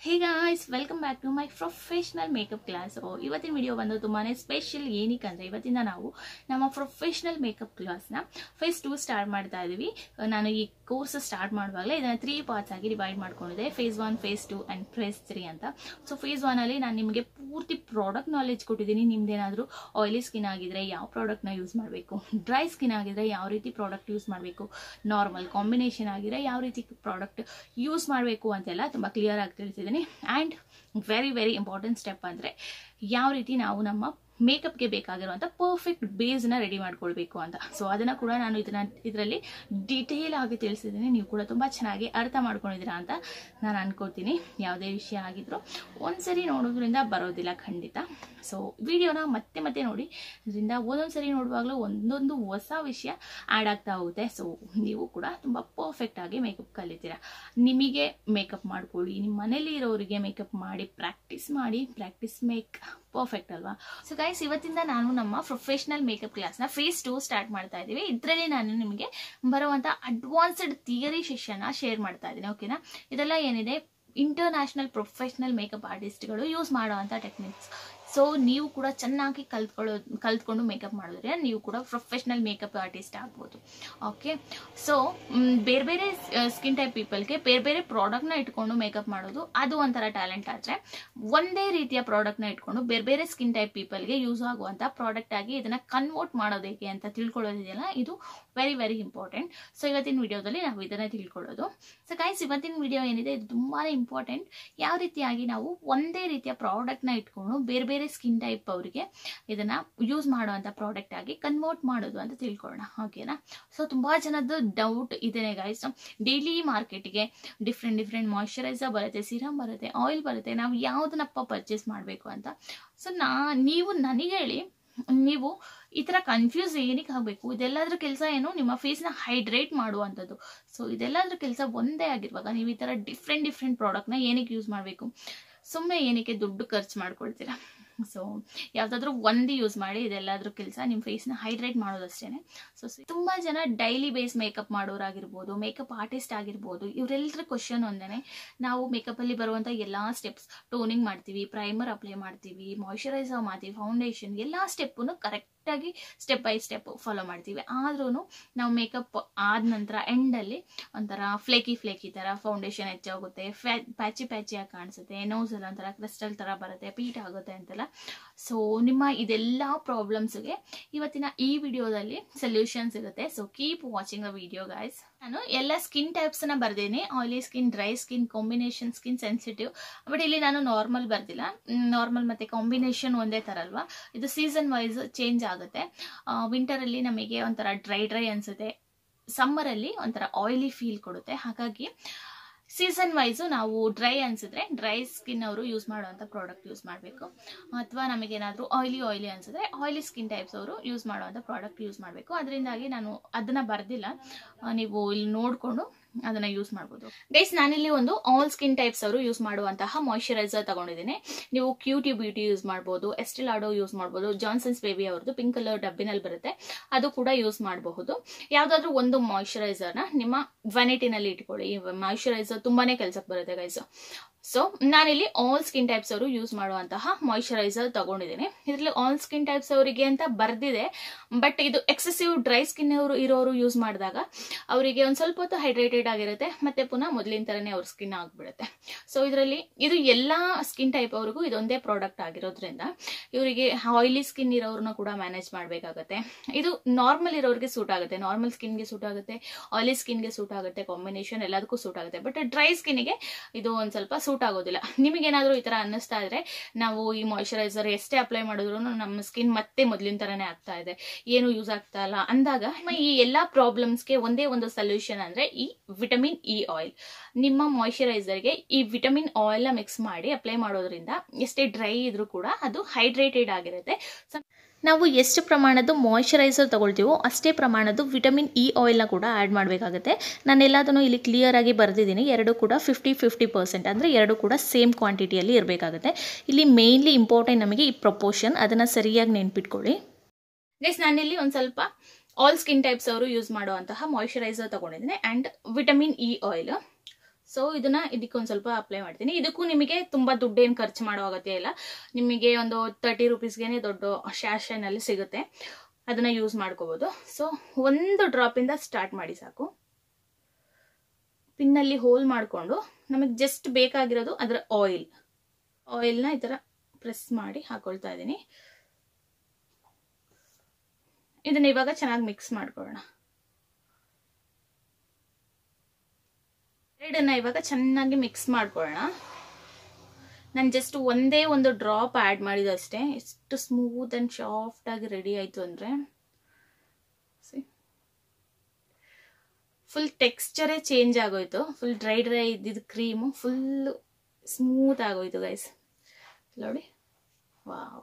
Hey guys, welcome back to my professional makeup class. So, ಇವತ್ತಿನ video ಬಂದು ತುಂಬಾನೇ special ಏನಕ್ಕೆ ಅಂದ್ರೆ ಇವತ್ತಿಂದ ನಾವು ನಮ್ಮ ಪ್ರೊಫೆಷನಲ್ ಮೇಕಪ್ ಕ್ಲಾಸ್ ನ ಫೇಸ್ 2 ಸ್ಟಾರ್ಟ್ ಮಾಡ್ತಾ ಇದೀವಿ. ನಾನು ಈ ಕೋರ್ಸ್ ಸ್ಟಾರ್ಟ್ ಮಾಡುವಾಗಲೇ ಇದನ್ನ 3 ಪಾರ್ಟ್ಸ್ ಆಗಿ ಡಿವೈಡ್ ಮಾಡ್ಕೊಂಡಿದ್ದೆ. ಫೇಸ್ 1, ಫೇಸ್ 2 ಅಂಡ್ ಫೇಸ್ 3 ಅಂತ. ಸೊ ಫೇಸ್ 1 ಅಲ್ಲಿ ನಾನು ನಿಮಗೆ ಪೂರ್ತಿ ಪ್ರಾಡಕ್ಟ್ ನಾಲೆಜ್ ಕೊಟ್ಟಿದ್ದೀನಿ. ನಿಮ್ದೇನಾದ್ರೂ ಆಯಿಲಿ ಸ್ಕಿನ್ ಆಗಿದ್ರೆ ಯಾವ ಪ್ರಾಡಕ್ಟ್ ನ ಯೂಸ್ ಮಾಡಬೇಕು, ಡ್ರೈ ಸ್ಕಿನ್ ಆಗಿದ್ರೆ ಯಾವ ರೀತಿ ಪ್ರಾಡಕ್ಟ್ ಯೂಸ್ ಮಾಡಬೇಕು, ನಾರ್ಮಲ್ ಕಾಂಬಿನೇಷನ್ ಆಗಿದ್ರೆ ಯಾವ ರೀತಿ ಪ್ರಾಡಕ್ಟ್ ಯೂಸ್ ಮಾಡಬೇಕು ಅಂತೆಲ್ಲ ತುಂಬಾ ಕ್ಲಿಯರ್ ಆಗಿ ತಿಳಿಸಿದ್ದೀನಿ. ಅಂಡ್ ವೆರಿ ಇಂಪಾರ್ಟೆಂಟ್ ಸ್ಟೆಪ್ ಅಂದ್ರೆ ಯಾವ ರೀತಿ ನಾವು ನಮ್ಮ ಮೇಕಪ್ಗೆ ಬೇಕಾಗಿರುವಂತ ಪರ್ಫೆಕ್ಟ್ ಬೇಸ್ ನ ರೆಡಿ ಮಾಡ್ಕೊಳ್ಬೇಕು ಅಂತ. ಸೊ ಅದನ್ನ ಕೂಡ ನಾನು ಇದರಲ್ಲಿ ಡೀಟೇಲ್ ಆಗಿ ತಿಳಿಸಿದ್ದೀನಿ. ನೀವು ಕೂಡ ತುಂಬಾ ಚೆನ್ನಾಗಿ ಅರ್ಥ ಮಾಡ್ಕೊಂಡಿದ್ದೀರಾ ಅಂತ ನಾನು ಅನ್ಕೋತೀನಿ. ಯಾವುದೇ ವಿಷಯ ಆಗಿದ್ರು ಒಂದ್ಸರಿ ನೋಡೋದ್ರಿಂದ ಬರೋದಿಲ್ಲ ಖಂಡಿತ. ಸೊ ವಿಡಿಯೋನ ಮತ್ತೆ ನೋಡಿ, ಅದರಿಂದ ಒಂದೊಂದ್ಸರಿ ನೋಡುವಾಗಲೂ ಒಂದೊಂದು ಹೊಸ ವಿಷಯ ಆಡ್ ಆಗ್ತಾ ಹೋಗುತ್ತೆ. ಸೊ ನೀವು ಕೂಡ ತುಂಬಾ ಪರ್ಫೆಕ್ಟ್ ಆಗಿ ಮೇಕಪ್ ಕಲಿತೀರಾ. ನಿಮಗೆ ಮೇಕಪ್ ಮಾಡ್ಕೊಳ್ಳಿ, ನಿಮ್ಮ ಮನೇಲಿ ಇರೋರಿಗೆ ಮೇಕಪ್ ಮಾಡಿ ಪ್ರಾಕ್ಟೀಸ್ ಮೇಕ್ ಪರ್ಫೆಕ್ಟ್ ಅಲ್ವಾ. ಸೊ ಗೈಸ್, ಇವತ್ತಿಂದ ನಾನು ನಮ್ಮ ಪ್ರೊಫೆಷನಲ್ ಮೇಕಪ್ ಕ್ಲಾಸ್ ನ ಫೇಸ್ 2 ಸ್ಟಾರ್ಟ್ ಮಾಡ್ತಾ ಇದೀವಿ. ಇದರಲ್ಲಿ ನಾನು ನಿಮಗೆ ಬರುವಂತ ಅಡ್ವಾನ್ಸ್ಡ್ ಥಿಯರಿ ಸೆಷನ್ ಶೇರ್ ಮಾಡ್ತಾ ಇದ್ದೀನಿ. ಓಕೆನಾ? ಇದೆಲ್ಲ ಏನಿದೆ ಇಂಟರ್ನ್ಯಾಷನಲ್ ಪ್ರೊಫೆಷನಲ್ ಮೇಕಪ್ ಆರ್ಟಿಸ್ಟ್ಗಳು ಯೂಸ್ ಮಾಡುವಂತ ಟೆಕ್ನಿಕ್ಸ್. ಸೊ ನೀವು ಕೂಡ ಚೆನ್ನಾಗಿ ಕಲ್ತ್ಕೊಂಡು ಮೇಕಪ್ ಮಾಡಿದ್ರೆ ನೀವು ಕೂಡ ಪ್ರೊಫೆಷನಲ್ ಮೇಕಪ್ ಆರ್ಟಿಸ್ಟ್ ಆಗ್ಬೋದು. ಓಕೆ, ಸೊ ಬೇರೆ ಸ್ಕಿನ್ ಟೈಪ್ ಪೀಪಲ್ಗೆ ಬೇರೆ ಪ್ರಾಡಕ್ಟ್ ನ ಇಟ್ಕೊಂಡು ಮೇಕಪ್ ಮಾಡೋದು ಅದು ಒಂಥರ ಟ್ಯಾಲೆಂಟ್. ಆದ್ರೆ ಒಂದೇ ರೀತಿಯ ಪ್ರಾಡಕ್ಟ್ ನ ಇಟ್ಕೊಂಡು ಬೇರೆ ಸ್ಕಿನ್ ಟೈಪ್ ಪೀಪಲ್ಗೆ ಯೂಸ್ ಆಗುವಂತ ಪ್ರಾಡಕ್ಟ್ ಆಗಿ ಇದನ್ನ ಕನ್ವರ್ಟ್ ಮಾಡೋದು ಹೇಗೆ ಅಂತ ತಿಳ್ಕೊಳ್ಳೋದಿದೆಯಲ್ಲ, ಇದು ವೆರಿ ಇಂಪಾರ್ಟೆಂಟ್. ಸೊ ಇವತ್ತಿನ ವಿಡಿಯೋದಲ್ಲಿ ನಾವು ಇದನ್ನ ತಿಳ್ಕೊಳ್ಳೋದು. ಸೊ ಗೈಸ್, ಇವತ್ತಿನ ವಿಡಿಯೋ ಏನಿದೆ ಇದು ತುಂಬಾನೇ ಇಂಪಾರ್ಟೆಂಟ್. ಯಾವ ರೀತಿಯಾಗಿ ನಾವು ಒಂದೇ ರೀತಿಯ ಪ್ರಾಡಕ್ಟ್ ನ ಇಟ್ಕೊಂಡು ಬೇರೆ ಸ್ಕಿನ್ ಟೈಪ್ ಅವರಿಗೆ ಇದನ್ನ ಯೂಸ್ ಮಾಡುವಂತ ಪ್ರಾಡಕ್ಟ್ ಆಗಿ ಕನ್ವರ್ಟ್ ಮಾಡೋದು ಅಂತ ತಿಳ್ಕೊಳ್ಳೋಣ. ಓಕೆನಾ? ಸೊ ತುಂಬಾ ಜನದ ಡೌಟ್ ಇದೇನೆ ಗೈಸ್. ಡೈಲಿ ಮಾರ್ಕೆಟ್ಗೆ ಡಿಫ್ರೆಂಟ್ ಮಾಯಿಶ್ಚರೈಸರ್ ಬರುತ್ತೆ, ಸಿರಮ್ ಬರುತ್ತೆ, ಆಯಿಲ್ ಬರುತ್ತೆ. ನಾವು ಯಾವ್ದನ್ನಪ್ಪ ಪರ್ಚೇಸ್ ಮಾಡಬೇಕು ಅಂತ. ಸೊ ನೀವು ನನಗೆ ಹೇಳಿ, ನೀವು ಈ ತರ ಕನ್ಫ್ಯೂಸ್ ಏನಕ್ಕೆ ಆಗಬೇಕು? ಇದೆಲ್ಲದ್ರ ಕೆಲಸ ಏನು? ನಿಮ್ಮ ಫೇಸ್ ನ ಹೈಡ್ರೇಟ್ ಮಾಡುವಂಥದ್ದು. ಸೊ ಇದೆಲ್ಲದ್ರ ಕೆಲಸ ಒಂದೇ ಆಗಿರುವಾಗ ನೀವು ಈ ತರ ಡಿಫ್ರೆಂಟ್ ಪ್ರಾಡಕ್ಟ್ ನ ಏನಕ್ಕೆ ಯೂಸ್ ಮಾಡಬೇಕು? ಸುಮ್ಮನೆ ಏನಕ್ಕೆ ದುಡ್ಡು ಖರ್ಚು ಮಾಡ್ಕೊಳ್ತೀರಾ? ಸೊ ಯಾವ್ದಾದ್ರು ಒಂದು ಯೂಸ್ ಮಾಡಿ. ಇದೆಲ್ಲಾದ್ರೂ ಕೆಲಸ ನಿಮ್ಮ ಫೇಸ್ ನ ಹೈಡ್ರೇಟ್ ಮಾಡೋದಷ್ಟೇನೆ. ಸೊ ತುಂಬಾ ಜನ ಡೈಲಿ ಬೇಸ್ ಮೇಕಪ್ ಮಾಡೋರಾಗಿರ್ಬೋದು, ಮೇಕಪ್ ಆರ್ಟಿಸ್ಟ್ ಆಗಿರ್ಬೋದು, ಇವರೆಲ್ಲರ ಕ್ವಶನ್ ಒಂದೇನೆ. ನಾವು ಮೇಕಪ್ ಅಲ್ಲಿ ಬರುವಂತ ಎಲ್ಲಾ ಸ್ಟೆಪ್ಸ್, ಟೋನಿಂಗ್ ಮಾಡ್ತೀವಿ, ಪ್ರೈಮರ್ ಅಪ್ಲೈ ಮಾಡ್ತೀವಿ, ಮಾಯಿಶ್ಚರೈಸರ್ ಮಾಡ್ತೀವಿ, ಫೌಂಡೇಶನ್, ಎಲ್ಲಾ ಸ್ಟೆಪ್ಪನ್ನು ಕರೆಕ್ಟ್ ಆಗಿ ಸ್ಟೆಪ್ ಬೈ ಸ್ಟೆಪ್ ಫಾಲೋ ಮಾಡ್ತೀವಿ. ಆದ್ರೂ ನಾವು ಮೇಕಪ್ ಆದ ನಂತರ ಎಂಡ್ ಅಲ್ಲಿ ಒಂಥರ ಫ್ಲೇಕಿ ತರ ಫೌಂಡೇಶನ್ ಹೆಚ್ಚಾಗುತ್ತೆ, ಪ್ಯಾಚಿ ಆಗಿ ಕಾಣಿಸುತ್ತೆ, ನೋಸ್ ಎಲ್ಲ ಒಂಥರ ಕ್ರಿಸ್ಟಲ್ ತರ ಬರುತ್ತೆ, ಪೀಟ್ ಆಗುತ್ತೆ ಅಂತೆಲ್ಲ. ಸೊ ನಿಮ್ಮ ಇದೆಲ್ಲಾ ಪ್ರಾಬ್ಲಮ್ಸ್ಗೆ ಇವತ್ತಿನ ಈ ವಿಡಿಯೋದಲ್ಲಿ ಸೊಲ್ಯೂಷನ್ ಸಿಗುತ್ತೆ. ಸೊ ಕೀಪ್ ವಾಚಿಂಗ್ ಅ ವಿಡಿಯೋ ಗೈಸ್. ನಾನು ಎಲ್ಲ ಸ್ಕಿನ್ ಟೈಪ್ಸ್ ನ ಬರ್ದೇನೆ. Oily skin, dry skin, combination skin, sensitive. But ಇಲ್ಲಿ ನಾನು ನಾರ್ಮಲ್ ಬರ್ದಿಲ್ಲ. ನಾರ್ಮಲ್ ಮತ್ತೆ ಕಾಂಬಿನೇಷನ್ ಒಂದೇ ತರ ಅಲ್ವಾ. ಇದು ಸೀಸನ್ ವೈಸ್ ಚೇಂಜ್ ಆಗುತ್ತೆ. ವಿಂಟರ್ ಅಲ್ಲಿ ನಮಗೆ ಒಂಥರ ಡ್ರೈ ಅನ್ಸುತ್ತೆ, ಸಮ್ಮರ್ ಅಲ್ಲಿ ಒಂಥರ ಆಯಿಲಿ ಫೀಲ್ ಕೊಡುತ್ತೆ. ಹಾಗಾಗಿ ಸೀಸನ್ ವೈಸು ನಾವು ಡ್ರೈ ಅನ್ಸಿದ್ರೆ ಡ್ರೈ ಸ್ಕಿನ್ ಅವರು ಯೂಸ್ ಮಾಡುವಂತ ಪ್ರಾಡಕ್ಟ್ ಯೂಸ್ ಮಾಡಬೇಕು. ಅಥವಾ ನಮಗೇನಾದ್ರೂ ಆಯಿಲಿ ಅನ್ಸಿದ್ರೆ ಆಯಿಲಿ ಸ್ಕಿನ್ ಟೈಪ್ಸ್ ಅವರು ಯೂಸ್ ಮಾಡುವಂತ ಪ್ರಾಡಕ್ಟ್ ಯೂಸ್ ಮಾಡಬೇಕು. ಅದರಿಂದಾಗಿ ನಾನು ಅದನ್ನ ಬರ್ದಿಲ್ಲ, ನೀವು ಇಲ್ಲಿ ನೋಡ್ಕೊಂಡು ಅದನ್ನ ಯೂಸ್ ಮಾಡಬಹುದು. ಗೈಸ್, ನಾನಿಲ್ಲಿ ಒಂದು ಆಲ್ ಸ್ಕಿನ್ ಟೈಪ್ಸ್ ಅವರು ಯೂಸ್ ಮಾಡುವಂತಹ ಮಾಯಿಶ್ಚರೈಸರ್ ತಗೊಂಡಿದ್ದೀನಿ. ನೀವು ಕ್ಯೂಟಿ ಬ್ಯೂಟಿ ಯೂಸ್ ಮಾಡಬಹುದು, ಎಸ್ಟೆ ಲಾಡರ್ ಯೂಸ್ ಮಾಡಬಹುದು, ಜಾನ್ಸನ್ಸ್ ಬೇಬಿ ಅವ್ರದ್ದು ಪಿಂಕ್ ಕಲರ್ ಡಬ್ಬಿನಲ್ಲಿ ಬರುತ್ತೆ, ಅದು ಕೂಡ ಯೂಸ್ ಮಾಡಬಹುದು. ಯಾವ್ದಾದ್ರು ಒಂದು ಮಾಯಿಶ್ಚರೈಸರ್ ನ ನಿಮ್ಮ ವ್ಯಾನಿಟಿನಲ್ಲಿ ಇಟ್ಕೊಳ್ಳಿ. ಮಾಯಿಶ್ಚರೈಸರ್ ತುಂಬಾನೇ ಕೆಲ್ಸಕ್ಕೆ ಬರುತ್ತೆ ಗೈಸ್. ಸೊ ನಾನಿಲ್ಲಿ ಆಲ್ ಸ್ಕಿನ್ ಟೈಪ್ಸ್ ಅವರು ಯೂಸ್ ಮಾಡುವಂತಹ ಮಾಯಿಶ್ಚರೈಸರ್ ತಗೊಂಡಿದ್ದೀನಿ. ಇದರಲ್ಲಿ ಆಲ್ ಸ್ಕಿನ್ ಟೈಪ್ಸ್ ಅವರಿಗೆ ಅಂತ ಬರ್ದಿದೆ, ಬಟ್ ಇದು ಎಕ್ಸೆಸಿವ್ ಡ್ರೈ ಸ್ಕಿನ್ ಇರೋರು ಯೂಸ್ ಮಾಡಿದಾಗ ಅವರಿಗೆ ಒಂದ್ ಸ್ವಲ್ಪ ಹೊತ್ತು ಹೈಡ್ರೇಟೆಡ್ ಆಗಿರುತ್ತೆ, ಮತ್ತೆ ಪುನಃ ಮೊದಲಿನ ತರನೇ ಅವ್ರ ಸ್ಕಿನ್ ಆಗ್ಬಿಡುತ್ತೆ. ಸೊ ಇದರಲ್ಲಿ ಇದು ಎಲ್ಲಾ ಸ್ಕಿನ್ ಟೈಪ್ ಅವ್ರಿಗೂ ಇದೊಂದೇ ಪ್ರಾಡಕ್ಟ್ ಆಗಿರೋದ್ರಿಂದ ಇವರಿಗೆ ಆಯಿಲಿ ಸ್ಕಿನ್ ಇರೋರ್ನ ಕೂಡ ಮ್ಯಾನೇಜ್ ಮಾಡ್ಬೇಕಾಗತ್ತೆ. ಇದು ನಾರ್ಮಲ್ ಇರೋರಿಗೆ ಸೂಟ್ ಆಗುತ್ತೆ, ನಾರ್ಮಲ್ ಸ್ಕಿನ್ಗೆ ಸೂಟ್ ಆಗುತ್ತೆ, ಆಯಿಲಿ ಸ್ಕಿನ್ಗೆ ಸೂಟ್ ಆಗುತ್ತೆ, ಕಾಂಬಿನೇಷನ್ ಎಲ್ಲದಕ್ಕೂ ಸೂಟ್ ಆಗುತ್ತೆ. ಬಟ್ ಡ್ರೈ ಸ್ಕಿನ್ಗೆ ಇದು ಒಂದ್ ಸ್ವಲ್ಪ ಸೂಟ್ ಆಗೋದಿಲ್ಲ. ನಿಮಗೇನಾದ್ರೂ ಈ ತರ ಅನ್ನಿಸ್ತಾ ಇದ್ರೆ, ನಾವು ಈ ಮಾಯಿಶ್ಚರೈಸರ್ ಎಷ್ಟೇ ಅಪ್ಲೈ ಮಾಡಿದ್ರು ನಮ್ಮ ಸ್ಕಿನ್ ಮತ್ತೆ ಮೊದಲಿನ ತರನೇ ಆಗ್ತಾ ಇದೆ, ಏನು ಯೂಸ್ ಆಗ್ತಾ ಇಲ್ಲ ಅಂದಾಗ, ಈ ಎಲ್ಲಾ ಪ್ರಾಬ್ಲಮ್ಸ್ಗೆ ಒಂದೇ ಒಂದು ಸೊಲ್ಯೂಷನ್ ಅಂದ್ರೆ ಈ ವಿಟಮಿನ್ ಇ ಆಯಿಲ್. ನಿಮ್ಮ ಮಾಯಿಶ್ಚರೈಸರ್ಗೆ ಈ ವಿಟಮಿನ್ ಆಯಿಲ್ ನ ಮಿಕ್ಸ್ ಮಾಡಿ ಅಪ್ಲೈ ಮಾಡೋದ್ರಿಂದ ಎಷ್ಟೇ ಡ್ರೈ ಇದ್ರೂ ಕೂಡ ಅದು ಹೈಡ್ರೇಟೆಡ್ ಆಗಿರುತ್ತೆ. ನಾವು ಎಷ್ಟು ಪ್ರಮಾಣದ ಮಾಯಿಶ್ಚರೈಸರ್ ತಗೊಳ್ತೀವೋ ಅಷ್ಟೇ ಪ್ರಮಾಣದ ವಿಟಮಿನ್ ಇ ಆಯಿಲ್ನ ಕೂಡ ಆ್ಯಡ್ ಮಾಡಬೇಕಾಗುತ್ತೆ. ನಾನು ಎಲ್ಲದನ್ನು ಇಲ್ಲಿ ಕ್ಲಿಯರ್ ಆಗಿ ಬರೆದಿದ್ದೀನಿ. ಎರಡು ಕೂಡ 50-50% ಅಂದರೆ ಎರಡು ಕೂಡ ಸೇಮ್ ಕ್ವಾಂಟಿಟಿಯಲ್ಲಿ ಇರಬೇಕಾಗುತ್ತೆ. ಇಲ್ಲಿ ಮೇನ್ಲಿ ಇಂಪಾರ್ಟೆಂಟ್ ನಮಗೆ ಈ ಪ್ರಪೋರ್ಷನ್, ಅದನ್ನು ಸರಿಯಾಗಿ ನೆನ್ಪಿಟ್ಕೊಳ್ಳಿ ಗೈಸ್. ನಾನಿಲ್ಲಿ ಒಂದು ಸ್ವಲ್ಪ ಆಲ್ ಸ್ಕಿನ್ ಟೈಪ್ಸ್ ಅವರು ಯೂಸ್ ಮಾಡುವಂತಹ ಮಾಯಿಶ್ಚರೈಸರ್ ತಗೊಂಡಿದ್ದೀನಿ and vitamin E oil. So ಇದನ್ನ ಇದಕ್ಕೊಂದು ಸ್ವಲ್ಪ ಅಪ್ಲೈ ಮಾಡ್ತೀನಿ. ಇದಕ್ಕೂ ನಿಮಗೆ ತುಂಬ ದುಡ್ಡೇನು ಖರ್ಚು ಮಾಡೋ ಅಗತ್ಯ ಇಲ್ಲ. ನಿಮಗೆ ಒಂದು 30 ರೂಪೀಸ್ಗೆ ದೊಡ್ಡ ಶಾಷನಲ್ಲಿ ಸಿಗುತ್ತೆ, ಅದನ್ನ ಯೂಸ್ ಮಾಡ್ಕೋಬಹುದು. ಸೊ ಒಂದು ಡ್ರಾಪಿಂದ ಸ್ಟಾರ್ಟ್ ಮಾಡಿ ಸಾಕು. ಪಿನ್ನಲ್ಲಿ ಹೋಲ್ ಮಾಡಿಕೊಂಡು ನಮಗೆ ಜಸ್ಟ್ ಬೇಕಾಗಿರೋದು ಅದರ ಆಯಿಲ್ನ ಈ ಥರ ಪ್ರೆಸ್ ಮಾಡಿ ಹಾಕೊಳ್ತಾ ಇದ್ದೀನಿ. ಇದನ್ನ ಇವಾಗ ಚೆನ್ನಾಗಿ ಮಿಕ್ಸ್ ಮಾಡ್ಕೊಳ್ಳೋಣ. ಎರಡನ್ನ ಇವಾಗ ಚೆನ್ನಾಗಿ ಮಿಕ್ಸ್ ಮಾಡ್ಕೊಳ್ಳೋಣ. ನಾನು ಜಸ್ಟ್ ಒಂದೇ ಒಂದು ಡ್ರಾಪ್ ಆ್ಯಡ್ ಮಾಡಿದಷ್ಟೇ. ಎಷ್ಟು ಸ್ಮೂತ್ ಆ್ಯಂಡ್ ಸಾಫ್ಟ್ ಆಗಿ ರೆಡಿ ಆಯಿತು ಅಂದರೆ ಫುಲ್ ಟೆಕ್ಸ್ಚರೇ ಚೇಂಜ್ ಆಗೋಯ್ತು. ಫುಲ್ ಡ್ರೈ ಇದ್ದಿದ್ದು ಕ್ರೀಮು ಫುಲ್ ಸ್ಮೂತ್ ಆಗೋಯ್ತು ಗೈಸ್, ನೋಡಿ. ವಾವ್,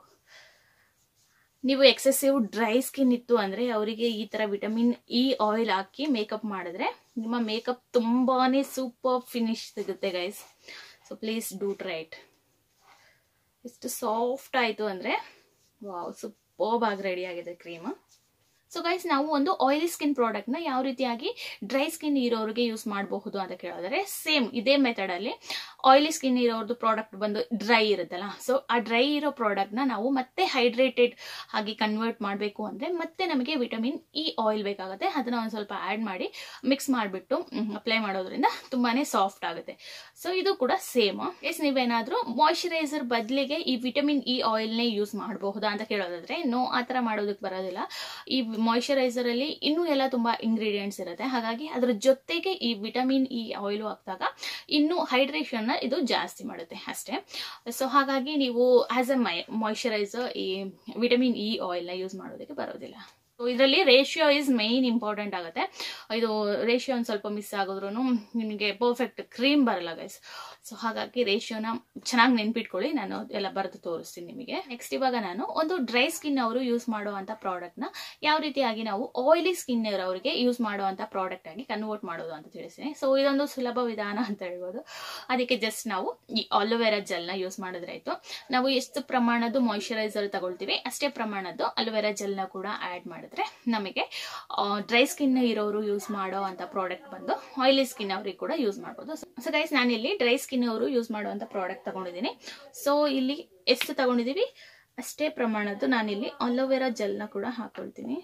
ನೀವು ಎಕ್ಸೆಸಿವ್ ಡ್ರೈ ಸ್ಕಿನ್ ಇತ್ತು ಅಂದರೆ ಅವರಿಗೆ ಈ ಥರ ವಿಟಮಿನ್ ಇ ಆಯಿಲ್ ಹಾಕಿ ಮೇಕಪ್ ಮಾಡಿದ್ರೆ ನಿಮ್ಮ ಮೇಕಪ್ ತುಂಬಾನೇ ಸೂಪರ್ ಫಿನಿಶ್ ಸಿಗುತ್ತೆ guys. So please do try it. ಎಷ್ಟು ಸಾಫ್ಟ್ ಆಯಿತು ಅಂದರೆ ವಾವ್, ಸೂಪರ್ಬ್ ಆಗಿ ರೆಡಿ ಆಗಿದೆ ಕ್ರೀಮ್. ಸೊ ಗೈಸ್, ನಾವು ಒಂದು ಆಯಿಲಿ ಸ್ಕಿನ್ ಪ್ರಾಡಕ್ಟ್ನ ಯಾವ ರೀತಿಯಾಗಿ ಡ್ರೈ ಸ್ಕಿನ್ ಇರೋರಿಗೆ ಯೂಸ್ ಮಾಡಬಹುದು ಅಂತ ಕೇಳಿದ್ರೆ, ಸೇಮ್ ಇದೇ ಮೆಥಡಲ್ಲಿ ಆಯಿಲಿ ಸ್ಕಿನ್ ಇರೋರ್ದು ಪ್ರಾಡಕ್ಟ್ ಬಂದು ಡ್ರೈ ಇರುತ್ತಲ್ಲ, ಸೊ ಆ ಡ್ರೈ ಇರೋ ಪ್ರಾಡಕ್ಟ್ನ ನಾವು ಮತ್ತೆ ಹೈಡ್ರೇಟೆಡ್ ಆಗಿ ಕನ್ವರ್ಟ್ ಮಾಡಬೇಕು ಅಂದರೆ ಮತ್ತೆ ನಮಗೆ ವಿಟಮಿನ್ ಇ ಆಯಿಲ್ ಬೇಕಾಗುತ್ತೆ. ಅದನ್ನ ಒಂದು ಸ್ವಲ್ಪ ಆ್ಯಡ್ ಮಾಡಿ ಮಿಕ್ಸ್ ಮಾಡಿಬಿಟ್ಟು ಅಪ್ಲೈ ಮಾಡೋದ್ರಿಂದ ತುಂಬಾ ಸಾಫ್ಟ್ ಆಗುತ್ತೆ. ಸೊ ಇದು ಕೂಡ ಸೇಮ್. ನೀವೇನಾದರೂ ಮಾಯಿಶ್ಚರೈಸರ್ ಬದಲಿಗೆ ಈ ವಿಟಮಿನ್ ಇ ಆಯಿಲ್ನೇ ಯೂಸ್ ಮಾಡಬಹುದಾ ಅಂತ ಕೇಳೋದಾದ್ರೆ, ನೋ, ಆ ಥರ ಮಾಡೋದಕ್ಕೆ ಬರೋದಿಲ್ಲ. ಈ ಮಾಯಿಶ್ಚರೈಸರ್ ಅಲ್ಲಿ ಇನ್ನೂ ಎಲ್ಲ ತುಂಬಾ ಇಂಗ್ರೀಡಿಯೆಂಟ್ಸ್ ಇರುತ್ತೆ, ಹಾಗಾಗಿ ಅದ್ರ ಜೊತೆಗೆ ಈ ವಿಟಮಿನ್ ಇ ಆಯಿಲ್ ಹಾಕಿದಾಗ ಇನ್ನೂ ಹೈಡ್ರೇಷನ್ ಇದು ಜಾಸ್ತಿ ಮಾಡುತ್ತೆ ಅಷ್ಟೇ. ಸೊ ಹಾಗಾಗಿ ನೀವು ಆಸ್ ಎ ಮಾಯಿಶ್ಚರೈಸರ್ ಈ ವಿಟಮಿನ್ ಇ ಆಯಿಲ್ ನ ಯೂಸ್ ಮಾಡೋದಕ್ಕೆ ಬರೋದಿಲ್ಲ. ಸೊ ಇದರಲ್ಲಿ ರೇಷಿಯೋ ಇಸ್ ಮೈನ್ ಇಂಪಾರ್ಟೆಂಟ್ ಆಗುತ್ತೆ. ಇದು ರೇಷಿಯೋ ಒಂದು ಸ್ವಲ್ಪ ಮಿಸ್ ಆಗಿದ್ರು ನಿಮಗೆ ಪರ್ಫೆಕ್ಟ್ ಕ್ರೀಮ್ ಬರಲ್ಲ ಗೈಸ್. ಸೊ ಹಾಗಾಗಿ ರೇಷಿಯೋನ ಚೆನ್ನಾಗಿ ನೆನ್ಪಿಟ್ಕೊಳ್ಳಿ, ನಾನು ಎಲ್ಲ ಬರೆದು ತೋರಿಸ್ತೀನಿ ನಿಮಗೆ. ನೆಕ್ಸ್ಟ್ ಇವಾಗ ನಾನು ಒಂದು ಡ್ರೈ ಸ್ಕಿನ್ ಅವರು ಯೂಸ್ ಮಾಡುವಂತ ಪ್ರಾಡಕ್ಟ್ ನ ಯಾವ ರೀತಿಯಾಗಿ ನಾವು ಆಯಿಲಿ ಸ್ಕಿನ್ ಅವರಿಗೆ ಯೂಸ್ ಮಾಡುವಂತ ಪ್ರಾಡಕ್ಟ್ ಆಗಿ ಕನ್ವರ್ಟ್ ಮಾಡೋದು ಅಂತ ತಿಳಿಸ್ತೀನಿ. ಸೊ ಇದೊಂದು ಸುಲಭ ವಿಧಾನ ಅಂತ ಹೇಳ್ಬೋದು. ಅದಕ್ಕೆ ಜಸ್ಟ್ ನಾವು ಈ ಅಲೋವೆರಾ ಜೆಲ್ ನ ಯೂಸ್ ಮಾಡಿದ್ರಾಯ್ತು. ನಾವು ಎಷ್ಟು ಪ್ರಮಾಣದ ಮಾಯಿಶ್ಚರೈಸರ್ ತಗೊಳ್ತೀವಿ ಅಷ್ಟೇ ಪ್ರಮಾಣದ್ದು ಅಲೋವೆರಾ ಜೆಲ್ ನ ಕೂಡ ಆಡ್ ಮಾಡಿದ್ರೆ ನಮಗೆ ಡ್ರೈ ಸ್ಕಿನ್ ಇರೋರು ಯೂಸ್ ಮಾಡೋ ಅಂತ ಪ್ರಾಡಕ್ಟ್ ಬಂದು ಆಯಿಲಿ ಸ್ಕಿನ್ ಅವ್ರಿಗೆ ಕೂಡ ಯೂಸ್ ಮಾಡಬಹುದು. ಸೊ ಗೈಸ್, ನಾನಿಲ್ಲಿ ಡ್ರೈ ಸ್ಕಿನ್ ಅವರು ಯೂಸ್ ಮಾಡುವಂತ ಪ್ರಾಡಕ್ಟ್ ತಗೊಂಡಿದ್ದೀನಿ. ಸೊ ಇಲ್ಲಿ ಎಷ್ಟು ತಗೊಂಡಿದೀವಿ ಅಷ್ಟೇ ಪ್ರಮಾಣದ್ದು ನಾನಿಲ್ಲಿ ಅಲೋವೆರಾ ಜೆಲ್ ನ ಕೂಡ ಹಾಕೊಳ್ತೀನಿ.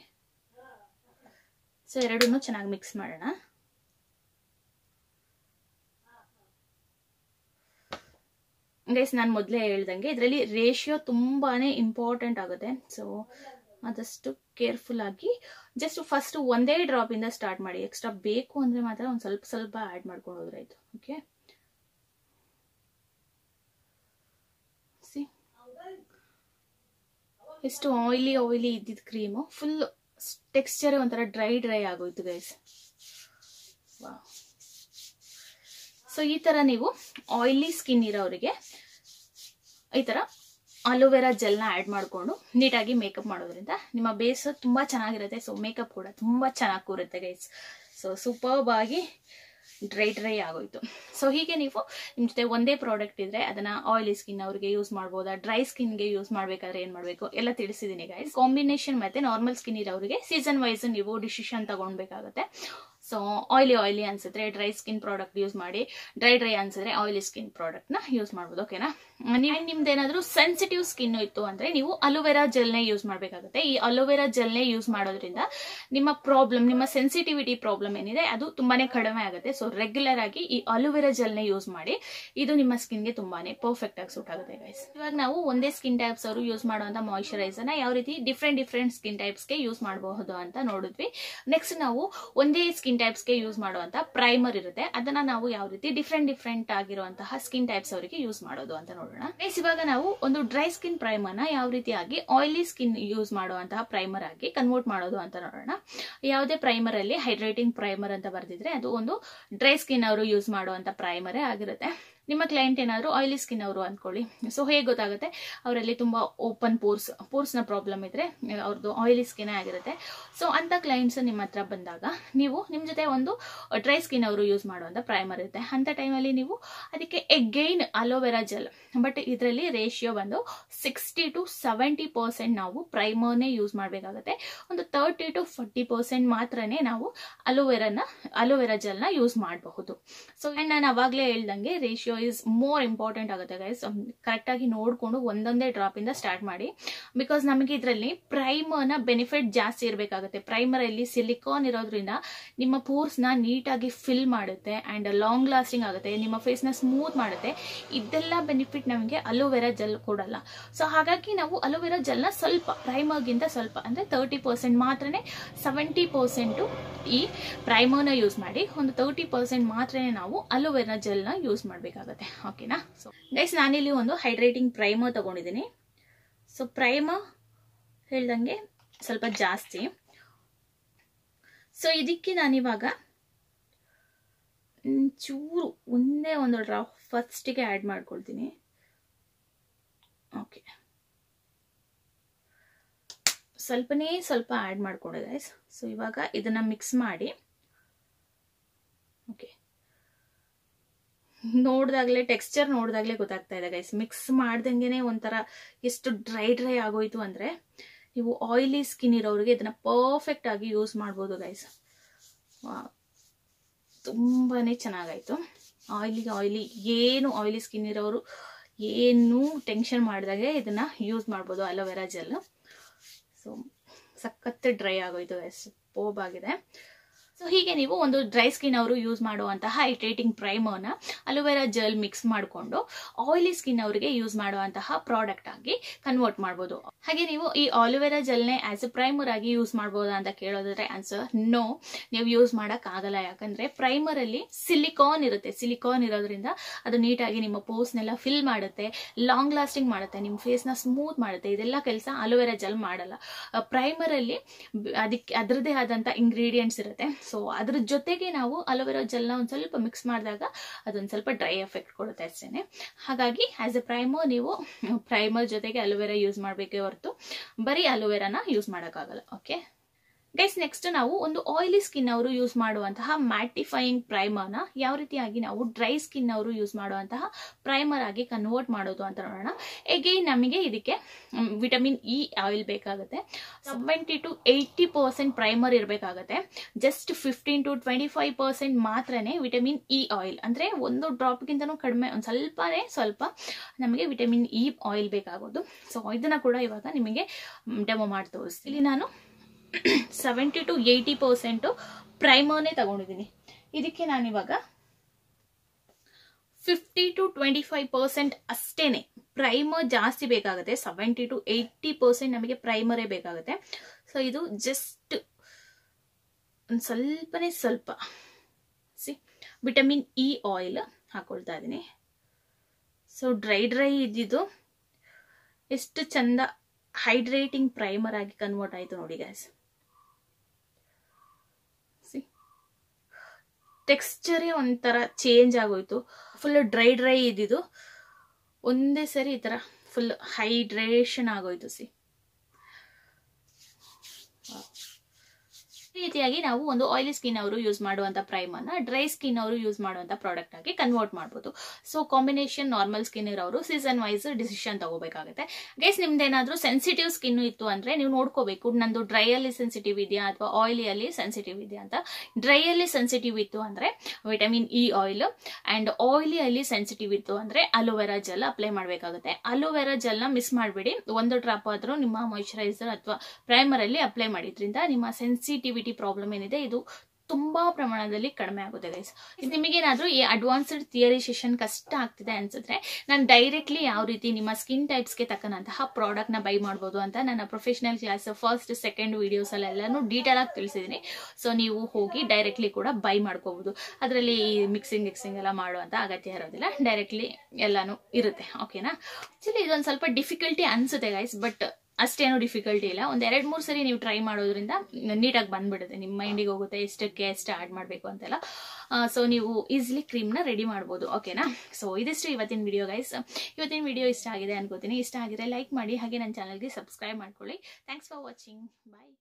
ಸೊ ಎರಡನ್ನೂ ಚೆನ್ನಾಗಿ ಮಿಕ್ಸ್ ಮಾಡೋಣ. ಗೈಸ್, ನಾನು ಮೊದಲೇ ಹೇಳ್ದಂಗೆ ಇದರಲ್ಲಿ ರೇಷಿಯೋ ತುಂಬಾನೇ ಇಂಪಾರ್ಟೆಂಟ್ ಆಗುತ್ತೆ. ಸೊ ಆದಷ್ಟು ಕೇರ್ಫುಲ್ ಆಗಿ ಜಸ್ಟ್ ಫಸ್ಟ್ ಒಂದೇ ಡ್ರಾಪ್ ಇಂದ ಸ್ಟಾರ್ಟ್ ಮಾಡಿ. ಎಕ್ಸ್ಟ್ರಾ ಬೇಕು ಅಂದ್ರೆ ಮಾತ್ರ ಒಂದು ಸ್ವಲ್ಪ ಸ್ವಲ್ಪ ಆಡ್ ಮಾಡ್ಕೊಂಡು ಹೋದ್ರಾಯ್ತು. ಓಕೆ, ಎಷ್ಟು ಆಯಿಲಿ ಇದ್ದಿದ್ದು ಕ್ರೀಮು ಫುಲ್ ಟೆಕ್ಸ್ಚರ್ ಒಂಥರ ಡ್ರೈ ಆಗೋಯ್ತು ಗೈಸ್. ವಾವ್. ಸೊ ಈ ತರ ನೀವು ಆಯಿಲಿ ಸ್ಕಿನ್ ಇರೋರಿಗೆ ಈ ತರ ಅಲೋವೆರಾ ಜೆಲ್ನ ಆ್ಯಡ್ ಮಾಡಿಕೊಂಡು ನೀಟಾಗಿ ಮೇಕಪ್ ಮಾಡೋದ್ರಿಂದ ನಿಮ್ಮ ಬೇಸ್ ತುಂಬ ಚೆನ್ನಾಗಿರುತ್ತೆ. ಸೊ ಮೇಕಪ್ ಕೂಡ ತುಂಬ ಚೆನ್ನಾಗಿ ಕೂರುತ್ತೆ ಗೈಸ್. ಸೊ ಸೂಪರ್ಬ್ ಆಗಿ ಡ್ರೈ ಆಗೋಯ್ತು. ಸೊ ಹೀಗೆ ನೀವು ನಿಮ್ಮ ಜೊತೆ ಒಂದೇ ಪ್ರಾಡಕ್ಟ್ ಇದ್ರೆ ಅದನ್ನ ಆಯಿಲಿ ಸ್ಕಿನ್ ಅವ್ರಿಗೆ ಯೂಸ್ ಮಾಡ್ಬೋದಾ, ಡ್ರೈ ಸ್ಕಿನ್ಗೆ ಯೂಸ್ ಮಾಡ್ಬೇಕಾದ್ರೆ ಏನ್ ಮಾಡಬೇಕು ಎಲ್ಲ ತಿಳಿಸಿದೀನಿ ಗೈಸ್. ಕಾಂಬಿನೇಷನ್ ಮತ್ತೆ ನಾರ್ಮಲ್ ಸ್ಕಿನ್ ಇರೋರಿಗೆ ಸೀಸನ್ ವೈಸ್ ನೀವು ಡಿಸಿಷನ್ ತಗೊಳ್ಬೇಕಾಗತ್ತೆ. ಸೊ ಆಯಿಲಿ ಅನ್ಸಿದ್ರೆ ಡ್ರೈ ಸ್ಕಿನ್ ಪ್ರಾಡಕ್ಟ್ ಯೂಸ್ ಮಾಡಿ, ಡ್ರೈ ಅನ್ಸಿದ್ರೆ ಆಯಿಲಿ ಸ್ಕಿನ್ ಪ್ರಾಡಕ್ಟ್ ನ ಯೂಸ್ ಮಾಡ್ಬೋದು. ಓಕೆನಾ? ನಿಮ್ದೇನಾದ್ರೂ ಸೆನ್ಸಿಟಿವ್ ಸ್ಕಿನ್ ಇತ್ತು ಅಂದ್ರೆ ನೀವು ಅಲೋವೆರಾ ಜೆಲ್ನೇ ಯೂಸ್ ಮಾಡ್ಬೇಕಾಗುತ್ತೆ. ಈ ಅಲೋವೆರಾ ಜೆಲ್ನೇ ಯೂಸ್ ಮಾಡೋದ್ರಿಂದ ನಿಮ್ಮ ಸೆನ್ಸಿಟಿವಿಟಿ ಪ್ರಾಬ್ಲಮ್ ಏನಿದೆ ಅದು ತುಂಬಾನೇ ಕಡಿಮೆ ಆಗುತ್ತೆ. ಸೊ ರೆಗ್ಯುಲರ್ ಆಗಿ ಈ ಅಲೋವೆರಾ ಜೆಲ್ನೇ ಯೂಸ್ ಮಾಡಿ, ಇದು ನಿಮ್ಮ ಸ್ಕಿನ್ಗೆ ತುಂಬಾನೇ ಪರ್ಫೆಕ್ಟ್ ಆಗಿ ಸೂಟ್ ಆಗುತ್ತೆ ಗೈಸ್. ಇವಾಗ ನಾವು ಒಂದೇ ಸ್ಕಿನ್ ಟೈಪ್ಸ್ ಅವರು ಯೂಸ್ ಮಾಡುವಂತ ಮಾಯಿಶ್ಚರೈಸರ್ ನ ಯಾವ ರೀತಿ ಡಿಫ್ರೆಂಟ್ ಸ್ಕಿನ್ ಟೈಪ್ಸ್ ಗೆ ಯೂಸ್ ಮಾಡಬಹುದು ಅಂತ ನೋಡಿದ್ವಿ. ನೆಕ್ಸ್ಟ್ ನಾವು ಒಂದೇ ಸ್ಕಿನ್ ಟೈಪ್ಸ್ ಗೆ ಯೂಸ್ ಮಾಡುವಂತ ಪ್ರೈಮರ್ ಇರುತ್ತೆ, ಅದನ್ನ ನಾವು ಯಾವ ರೀತಿ ಡಿಫ್ರೆಂಟ್ ಆಗಿರುವಂತಹ ಸ್ಕಿನ್ ಟೈಪ್ಸ್ ಅವರಿಗೆ ಯೂಸ್ ಮಾಡೋದು ಅಂತ ನೋಡೋಣ. ಇವಾಗ ನಾವು ಒಂದು ಡ್ರೈ ಸ್ಕಿನ್ ಪ್ರೈಮರ್ ನ ಯಾವ ರೀತಿಯಾಗಿ ಆಯಿಲಿ ಸ್ಕಿನ್ ಯೂಸ್ ಮಾಡುವಂತಹ ಪ್ರೈಮರ್ ಆಗಿ ಕನ್ವರ್ಟ್ ಮಾಡೋದು ಅಂತ ನೋಡೋಣ. ಯಾವುದೇ ಪ್ರೈಮರ್ ಅಲ್ಲಿ ಹೈಡ್ರೇಟಿಂಗ್ ಪ್ರೈಮರ್ ಅಂತ ಬರ್ದಿದ್ರೆ ಅದು ಒಂದು ಡ್ರೈ ಸ್ಕಿನ್ ಅವರು ಯೂಸ್ ಮಾಡುವಂತ ಪ್ರೈಮರೇ ಆಗಿರುತ್ತೆ. ನಿಮ್ಮ ಕ್ಲೈಂಟ್ ಏನಾದರೂ ಆಯಿಲಿ ಸ್ಕಿನ್ ಅವರು ಅಂದ್ಕೊಳ್ಳಿ. ಸೊ ಹೇಗೆ ಗೊತ್ತಾಗುತ್ತೆ, ಅವರಲ್ಲಿ ತುಂಬ ಓಪನ್ ಪೋರ್ಸ್ನ ಪ್ರಾಬ್ಲಮ್ ಇದ್ರೆ ಅವ್ರದ್ದು ಆಯಿಲಿ ಸ್ಕಿನ್ ಆಗಿರುತ್ತೆ. ಸೊ ಅಂಥ ಕ್ಲೈಂಟ್ಸ್ ನಿಮ್ಮ ಹತ್ರ ಬಂದಾಗ ನೀವು ನಿಮ್ಮ ಜೊತೆ ಒಂದು ಡ್ರೈ ಸ್ಕಿನ್ ಅವರು ಯೂಸ್ ಮಾಡುವಂಥ ಪ್ರೈಮರ್ ಇರುತ್ತೆ. ಅಂಥ ಟೈಮಲ್ಲಿ ನೀವು ಅದಕ್ಕೆ ಎಗೈನ್ ಅಲೋವೆರಾ ಜೆಲ್, ಬಟ್ ಇದರಲ್ಲಿ ರೇಷಿಯೋ ಬಂದು 60 to 70% ನಾವು ಪ್ರೈಮರ್ನೇ ಯೂಸ್ ಮಾಡಬೇಕಾಗುತ್ತೆ. ಒಂದು 30 to 40% ಮಾತ್ರನೇ ನಾವು ಅಲೋವೆರಾ ಜೆಲ್ನ ಯೂಸ್ ಮಾಡಬಹುದು. ಸೊ ನಾನು ಅವಾಗಲೇ ಹೇಳ್ದಂಗೆ ರೇಷಿಯೋ ಇಸ್ ಮೋರ್ ಇಂಪಾರ್ಟೆಂಟ್ ಆಗುತ್ತೆ ಗೈಸ್. ಕರೆಕ್ಟಾಗಿ ನೋಡಿಕೊಂಡು ಒಂದೊಂದೇ ಡ್ರಾಪಿಂದ ಸ್ಟಾರ್ಟ್ ಮಾಡಿ. ಬಿಕಾಸ್ ನಮಗೆ ಇದರಲ್ಲಿ ಪ್ರೈಮರ್ನ ಬೆನಿಫಿಟ್ ಜಾಸ್ತಿ ಇರಬೇಕಾಗುತ್ತೆ. ಪ್ರೈಮರಲ್ಲಿ ಸಿಲಿಕಾನ್ ಇರೋದ್ರಿಂದ ನಿಮ್ಮ ಪೋರ್ಸ್ನ ನೀಟಾಗಿ ಫಿಲ್ ಮಾಡುತ್ತೆ ಆ್ಯಂಡ್ ಲಾಂಗ್ ಲಾಸ್ಟಿಂಗ್ ಆಗುತ್ತೆ, ನಿಮ್ಮ ಫೇಸ್ನ ಸ್ಮೂತ್ ಮಾಡುತ್ತೆ. ಇದೆಲ್ಲ ಬೆನಿಫಿಟ್ ನಮಗೆ ಅಲೋವೆರಾ ಜೆಲ್ ಕೊಡಲ್ಲ. ಸೊ ಹಾಗಾಗಿ ನಾವು ಅಲೋವೆರಾ ಜೆಲ್ನ ಸ್ವಲ್ಪ ಪ್ರೈಮರ್ಗಿಂತ ಸ್ವಲ್ಪ ಅಂದರೆ 30% ಮಾತ್ರನೇ, 70% ಈ ಪ್ರೈಮರ್ನ ಯೂಸ್ ಮಾಡಿ, ಒಂದು 30% ಮಾತ್ರನೇ ನಾವು ಅಲೋವೆರಾ ಜೆಲ್ನ ಯೂಸ್ ಮಾಡಬೇಕಾಗುತ್ತೆ. ಓಕೆನಾ? ಸೊ ಗೈಸ್, ನಾನಿಲ್ಲಿ ಒಂದು ಹೈಡ್ರೇಟಿಂಗ್ ಪ್ರೈಮರ್ ತಗೊಂಡಿದ್ದೀನಿ. ಸೊ ಪ್ರೈಮರ್ ಹೇಳ್ದಂಗೆ ಸ್ವಲ್ಪ ಜಾಸ್ತಿ. ಸೊ ಇದಕ್ಕೆ ನಾನಿವಾಗ ಚೂರು ಒಂದೇ ಒಂದು ಡ್ರಾಪ್ ಫಸ್ಟಿಗೆ ಆ್ಯಡ್ ಮಾಡ್ಕೊಳ್ತೀನಿ. ಓಕೆ, ಸ್ವಲ್ಪನೇ ಸ್ವಲ್ಪ ಆ್ಯಡ್ ಮಾಡ್ಕೊಂಡೆ ಗೈಸ್. ಸೊ ಇವಾಗ ಇದನ್ನ ಮಿಕ್ಸ್ ಮಾಡಿ, ಓಕೆ, ನೋಡಿದಾಗಲೇ ಟೆಕ್ಸ್ಚರ್ ನೋಡಿದಾಗಲೇ ಗೊತ್ತಾಗ್ತಾ ಇದೆ ಗೈಸ್. ಮಿಕ್ಸ್ ಮಾಡ್ದಂಗೆನೆ ಒಂಥರ ಎಷ್ಟು ಡ್ರೈ ಆಗೋಯ್ತು ಅಂದರೆ ನೀವು ಆಯಿಲಿ ಸ್ಕಿನ್ ಇರೋರಿಗೆ ಇದನ್ನ ಪರ್ಫೆಕ್ಟ್ ಆಗಿ ಯೂಸ್ ಮಾಡ್ಬೋದು ಗೈಸ್. ತುಂಬಾನೇ ಚೆನ್ನಾಗಾಯ್ತು. ಆಯಿಲಿ ಏನು ಆಯಿಲಿ ಸ್ಕಿನ್ ಇರೋರು ಏನು ಟೆನ್ಷನ್ ಮಾಡಿದಾಗೆ ಇದನ್ನ ಯೂಸ್ ಮಾಡ್ಬೋದು ಅಲೋವೆರಾ ಜೆಲ್. ಸೊ ಸಖತ್ ಡ್ರೈ ಆಗೋಯ್ತು ಗೈಸ್, ಸೂಪರ್ಬ್ ಆಗಿದೆ. ಸೊ ಹೀಗೆ ನೀವು ಒಂದು ಡ್ರೈ ಸ್ಕಿನ್ ಅವರು ಯೂಸ್ ಮಾಡುವಂತಹ ಹೈಡ್ರೇಟಿಂಗ್ ಪ್ರೈಮರ್ನ ಅಲೋವೆರಾ ಜೆಲ್ ಮಿಕ್ಸ್ ಮಾಡಿಕೊಂಡು ಆಯಿಲಿ ಸ್ಕಿನ್ ಅವರಿಗೆ ಯೂಸ್ ಮಾಡುವಂತಹ ಪ್ರಾಡಕ್ಟ್ ಆಗಿ ಕನ್ವರ್ಟ್ ಮಾಡ್ಬೋದು. ಹಾಗೆ ನೀವು ಈ ಅಲೋವೆರಾ ಜೆಲ್ನೇ ಆಸ್ ಎ ಪ್ರೈಮರ್ ಆಗಿ ಯೂಸ್ ಮಾಡ್ಬೋದಾ ಅಂತ ಕೇಳೋದಾದ್ರೆ ಆನ್ಸರ್ ನೋ, ನೀವು ಯೂಸ್ ಮಾಡೋಕ್ಕಾಗಲ್ಲ. ಯಾಕಂದ್ರೆ ಪ್ರೈಮರ್ ಅಲ್ಲಿ ಸಿಲಿಕಾನ್ ಇರುತ್ತೆ. ಸಿಲಿಕಾನ್ ಇರೋದ್ರಿಂದ ಅದು ನೀಟಾಗಿ ನಿಮ್ಮ ಪೋರ್ಸ್ನೆಲ್ಲ ಫಿಲ್ ಮಾಡುತ್ತೆ, ಲಾಂಗ್ ಲಾಸ್ಟಿಂಗ್ ಮಾಡುತ್ತೆ, ನಿಮ್ಮ ಫೇಸ್ನ ಸ್ಮೂತ್ ಮಾಡುತ್ತೆ. ಇದೆಲ್ಲ ಕೆಲಸ ಅಲೋವೆರಾ ಜೆಲ್ ಮಾಡಲ್ಲ. ಪ್ರೈಮರ್ ಅಲ್ಲಿ ಅದಕ್ಕೆ ಅದರದೇ ಆದಂತ ಇಂಗ್ರೀಡಿಯೆಂಟ್ಸ್ ಇರುತ್ತೆ. ಸೊ ಅದ್ರ ಜೊತೆಗೆ ನಾವು ಅಲೋವೆರಾ ಜೆಲ್ನ ಒಂದು ಸ್ವಲ್ಪ ಮಿಕ್ಸ್ ಮಾಡಿದಾಗ ಅದೊಂದು ಸ್ವಲ್ಪ ಡ್ರೈ ಎಫೆಕ್ಟ್ ಕೊಡುತ್ತೆ ಅಷ್ಟೇನೆ. ಹಾಗಾಗಿ ಆಸ್ ಎ ಪ್ರೈಮರ್ ನೀವು ಪ್ರೈಮರ್ ಜೊತೆಗೆ ಅಲೋವೆರಾ ಯೂಸ್ ಮಾಡಬೇಕೇ ಹೊರತು ಬರೀ ಅಲೋವೆರಾನ ಯೂಸ್ ಮಾಡೋಕ್ಕಾಗಲ್ಲ. ಓಕೆ ಗೈಸ್, ನೆಕ್ಸ್ಟ್ ನಾವು ಒಂದು ಆಯಿಲಿ ಸ್ಕಿನ್ ಅವರು ಯೂಸ್ ಮಾಡುವಂತಹ ಮ್ಯಾಟಿಫೈಯಿಂಗ್ ಪ್ರೈಮರ್ನ ಯಾವ ರೀತಿಯಾಗಿ ನಾವು ಡ್ರೈ ಸ್ಕಿನ್ ಅವರು ಯೂಸ್ ಮಾಡುವಂತಹ ಪ್ರೈಮರ್ ಆಗಿ ಕನ್ವರ್ಟ್ ಮಾಡೋದು ಅಂತ ನೋಡೋಣ. ಎಗೈನ್ ನಮಗೆ ಇದಕ್ಕೆ ವಿಟಮಿನ್ ಇ ಆಯಿಲ್ ಬೇಕಾಗುತ್ತೆ. 70 to 80% ಪ್ರೈಮರ್ ಇರಬೇಕಾಗುತ್ತೆ. ಜಸ್ಟ್ 15 to 25% ಮಾತ್ರನೇ ವಿಟಮಿನ್ ಇ ಆಯಿಲ್, ಅಂದ್ರೆ ಒಂದು ಡ್ರಾಪ್ಗಿಂತನೂ ಕಡಿಮೆ, ಒಂದು ಸ್ವಲ್ಪ ನಮಗೆ ವಿಟಮಿನ್ ಇ ಆಯಿಲ್ ಬೇಕಾಗೋದು. ಸೊ ಇದನ್ನ ಕೂಡ ಇವಾಗ ನಿಮಗೆ ಡೆಮೋ ಮಾಡಿ ತೋರಿಸ್ತೀನಿ. ಇಲ್ಲಿ ನಾನು 70 to 80% ಪ್ರೈಮರ್ನೇ ತಗೊಂಡಿದ್ದೀನಿ. ಇದಕ್ಕೆ ನಾನಿವಾಗ 50 to 25% ಅಷ್ಟೇನೆ ಪ್ರೈಮರ್ ಜಾಸ್ತಿ ಬೇಕಾಗುತ್ತೆ. 70 to 80% ನಮಗೆ ಪ್ರೈಮರೇ ಬೇಕಾಗುತ್ತೆ. ಸೊ ಇದು ಜಸ್ಟ್ ಒಂದು ಸ್ವಲ್ಪ ವಿಟಮಿನ್ ಇ ಆಯಿಲ್ ಹಾಕೊಳ್ತಾ ಇದ್ದೀನಿ. ಸೊ ಡ್ರೈ ಇದ್ದಿದ್ದು ಎಷ್ಟು ಚಂದ ಹೈಡ್ರೇಟಿಂಗ್ ಪ್ರೈಮರ್ ಆಗಿ ಕನ್ವರ್ಟ್ ಆಯ್ತು ನೋಡಿ ಗೈಸ್. ಟೆಕ್ಸ್ಚರೇ ಒಂಥರ ಚೇಂಜ್ ಆಗೋಯ್ತು. ಫುಲ್ ಡ್ರೈ ಇದ್ದಿದ್ದು ಒಂದೇ ಸರಿ ಈ ತರ ಫುಲ್ ಹೈಡ್ರೇಷನ್ ಆಗೋಯ್ತು. ಈ ರೀತಿಯಾಗಿ ನಾವು ಒಂದು ಆಯಿಲಿ ಸ್ಕಿನ್ ಅವರು ಯೂಸ್ ಮಾಡುವಂತ ಪ್ರೈಮರ್ನ ಡ್ರೈ ಸ್ಕಿನ್ ಅವರು ಯೂಸ್ ಮಾಡುವಂತ ಪ್ರಾಡಕ್ಟ್ ಆಗಿ ಕನ್ವರ್ಟ್ ಮಾಡಬಹುದು. ಸೊ ಕಾಂಬಿನೇಷನ್ ನಾರ್ಮಲ್ ಸ್ಕಿನ್ ಇರೋರು ಸೀಸನ್ ವೈಸ್ ಡಿಸಿಷನ್ ತಗೋಬೇಕಾಗುತ್ತೆ. ಗೈಸ್, ನಿಮ್ದೇನಾದ್ರೂ ಸೆನ್ಸಿಟಿವ್ ಸ್ಕಿನ್ ಇತ್ತು ಅಂದ್ರೆ ನೀವು ನೋಡ್ಕೋಬೇಕು, ನಂದು ಡ್ರೈ ಅಲ್ಲಿ ಸೆನ್ಸಿಟಿವ್ ಇದೆಯಾ ಅಥವಾ ಆಯಿಲಿಯಲ್ಲಿ ಸೆನ್ಸಿಟಿವ್ ಇದೆಯಾ ಅಂತ. ಡ್ರೈ ಅಲ್ಲಿ ಸೆನ್ಸಿಟಿವ್ ಇತ್ತು ಅಂದ್ರೆ ವಿಟಮಿನ್ ಇ ಆಯಿಲ್, ಅಂಡ್ ಆಯಿಲಿಯಲ್ಲಿ ಸೆನ್ಸಿಟಿವ್ ಇತ್ತು ಅಂದ್ರೆ ಅಲೋವೆರಾ ಜೆಲ್ ಅಪ್ಲೈ ಮಾಡಬೇಕಾಗುತ್ತೆ. ಅಲೋವೆರಾ ಜೆಲ್ ನ ಮಿಸ್ ಮಾಡಬೇಡಿ, ಒಂದು ಡ್ರಾಪ್ ಆದ್ರೂ ನಿಮ್ಮ ಮಾಯಿಶ್ಚರೈಸರ್ ಅಥವಾ ಪ್ರೈಮರ್ ಅಲ್ಲಿ ಅಪ್ಲೈ ಮಾಡಿದ್ರಿಂದ ನಿಮ್ಮ ಸೆನ್ಸಿಟಿವಿಟಿ ಪ್ರಾಬ್ಲಮ್ ಏನಿದೆ ಇದು ತುಂಬಾ ಪ್ರಮಾಣದಲ್ಲಿ ಕಡಿಮೆ ಆಗುತ್ತೆ ಗೈಸ್. ನಿಮಗೇನಾದ್ರೂ ಈ ಅಡ್ವಾನ್ಸ್ಡ್ ಥಿಯರಿ ಸೆಷನ್ ಕಷ್ಟ ಆಗ್ತಿದೆ ಅನ್ಸಿದ್ರೆ ನಾನು ಡೈರೆಕ್ಟ್ಲಿ ಯಾವ ರೀತಿ ನಿಮ್ಮ ಸ್ಕಿನ್ ಟೈಪ್ಸ್ಗೆ ತಕ್ಕಂತಹ ಪ್ರಾಡಕ್ಟ್ ನ ಬೈ ಮಾಡ್ಬೋದು ಅಂತ ನನ್ನ professional class first second videos ಅಲ್ಲೆಲ್ಲಾನು ಡೀಟೇಲ್ ಆಗಿ ತಿಳಿಸಿದೀನಿ. ಸೊ ನೀವು ಹೋಗಿ ಡೈರೆಕ್ಟ್ಲಿ ಕೂಡ ಬೈ ಮಾಡ್ಕೋಬಹುದು. ಅದರಲ್ಲಿ ಮಿಕ್ಸಿಂಗ್ ಎಲ್ಲ ಮಾಡುವಂತ ಅಗತ್ಯ ಇರೋದಿಲ್ಲ, ಡೈರೆಕ್ಟ್ಲಿ ಎಲ್ಲಾನು ಇರುತ್ತೆ. ಓಕೆನಾ? ಆಕ್ಚುಲಿ ಇದೊಂದು ಸ್ವಲ್ಪ ಡಿಫಿಕಲ್ಟಿ ಅನ್ಸುತ್ತೆ ಗೈಸ್, ಬಟ್ ಅಷ್ಟೇನೂ ಡಿಫಿಕಲ್ಟಿ ಇಲ್ಲ. ಒಂದು 2-3 ಸರಿ ನೀವು ಟ್ರೈ ಮಾಡೋದ್ರಿಂದ ನೀಟಾಗಿ ಬಂದ್ಬಿಡುತ್ತೆ. ನಿಮ್ಮ ಮೈಂಡಿಗೆ ಹೋಗುತ್ತೆ ಎಷ್ಟು ಆ್ಯಡ್ ಮಾಡಬೇಕು ಅಂತೆಲ್ಲ. ಸೊ ನೀವು ಈಸಿಲಿ ಕ್ರೀಮ್ನ ರೆಡಿ ಮಾಡ್ಬೋದು. ಓಕೆನಾ? ಸೊ ಇದಿಷ್ಟು ಇವತ್ತಿನ ವಿಡಿಯೋ ಗೈಸ್. ಇವತ್ತಿನ ವಿಡಿಯೋ ಇಷ್ಟ ಆಗಿದೆ ಅನ್ಕೋತೀನಿ. ಇಷ್ಟ ಆಗಿದ್ರೆ ಲೈಕ್ ಮಾಡಿ, ಹಾಗೆ ನನ್ನ ಚಾನಲ್ಗೆ ಸಬ್ಸ್ಕ್ರೈಬ್ ಮಾಡ್ಕೊಳ್ಳಿ. Thanks for watching. ಬಾಯ್.